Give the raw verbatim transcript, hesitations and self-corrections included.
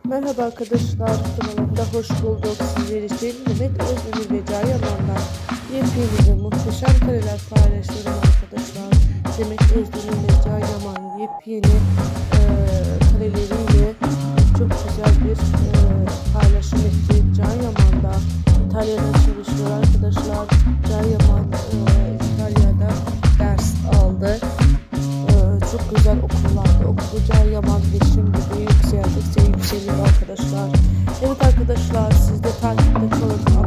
Merhaba arkadaşlar, kanalımda hoş bulduk. Sizler için Mehmet Özdemir ve Can Yaman'dan yepyeni ve muhteşem kareler paylaşıyorum arkadaşlar. Mehmet Özdemir ve Can Yaman yepyeni e, kareleriyle çok güzel bir e, paylaşım etti. Can Yaman da İtalya'da çalışıyor arkadaşlar. Can Yaman e, İtalya'da ders aldı. Çok güzel okullarda okudu Can Yaman ve şimdi de yükseldikçe yükseliyor arkadaşlar. Evet arkadaşlar, siz de takipte kalın.